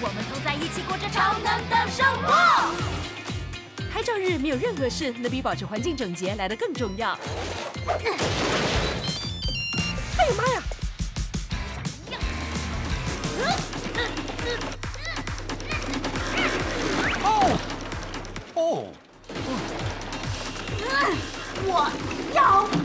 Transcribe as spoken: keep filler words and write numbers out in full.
我们同在一起过着超能的生活。 拍照日没有任何事能比保持环境整洁来得更重要。哎呀妈呀！ 哦哦！ 我要。